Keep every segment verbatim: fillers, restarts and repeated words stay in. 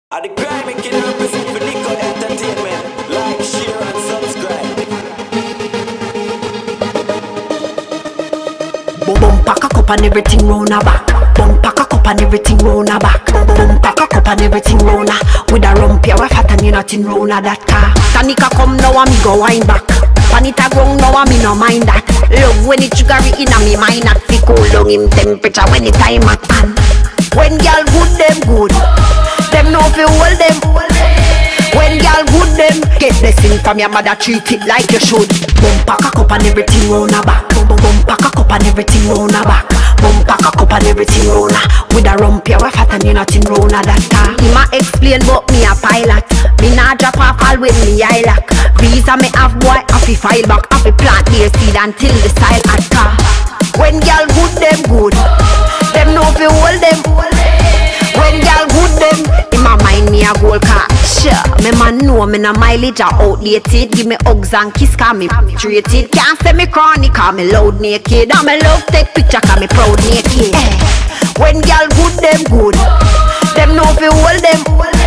At the crime, we can represent for Nico Entertainment. Like, share, and subscribe. Boom, pack a cup and everything round a back. Boom, pack a cup and everything round a back. Boom, pack a cup and everything round a. With a rump, you a fat and you nothing round a that car. Tanika come now and me go wind back. Panita ground now and me no mind that. Love when it sugary in a me mind not fi cool down him temperature when the time at pan. When girl good, them good. Them no fi hold them. When girl good, them get blessing from your mother, treat it like you should. Boom, pack a cup and everything round a back. Boom, boom, pack a cup and everything round a back. Boom, pack a cup and everything round a. With a rump, you a fat and you nothing round a that car. He ma explain but me a pilot. Me nah drop off all when me eye lock. Visa me have boy, have to file back, have to plant their seed until the style at car. When girl good, them good. Them no fi hold them. When girl good, them in my mind me a gold car. Sure, me man know me no mileage a outdated. Give me hugs and kiss, cause me treated. Can't say me chronic, cause me loud naked. And me love take picture, cause me proud naked. eh. When girl good, them good. Them no fi hold them.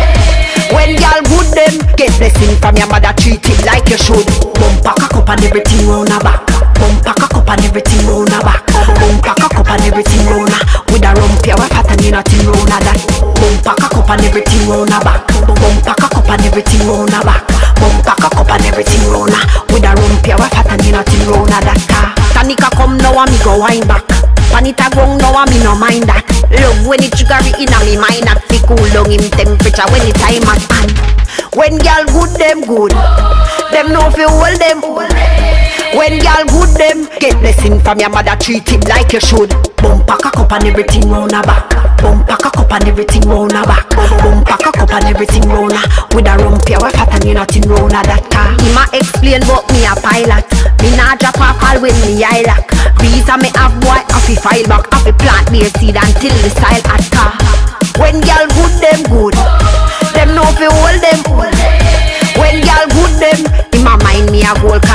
When girl good, them get blessing from your mother, treat it like you should. Boom, pack a cup and everything round a back. Boom, pack a cup and everything round a back. Boom, pack a cup and everything round a. With a rump, you a fat and you nothing round a that. Boom, pack a cup and everything round a back. Boom, pack a cup and everything round a back. Boom, pack a cup and everything round a. With a rump, you a fat and you nothing round a that car. Tanika come now and me go wind back. Panita ground now and me no mind that. Love when it sugary in a me mind not fi cool down him temperature when the time at hand. When girl good, them good. Them no fi hold them. When girl good, them get blessing from your mother, treat it like you should. Boom, pack a cup and everything round a back. Boom, pack a cup and everything round a back. Boom, pack a cup and everything round a. With a rump, you a fat and you nothing round a that car. He ma explain but me a pilot. Me nah drop off all when me eye lock. Visa me have boy, have to file back, have to plant their seed until the style at car. When girl good, them good. Them no fi hold them. When girl good, them in my mind me a gold car.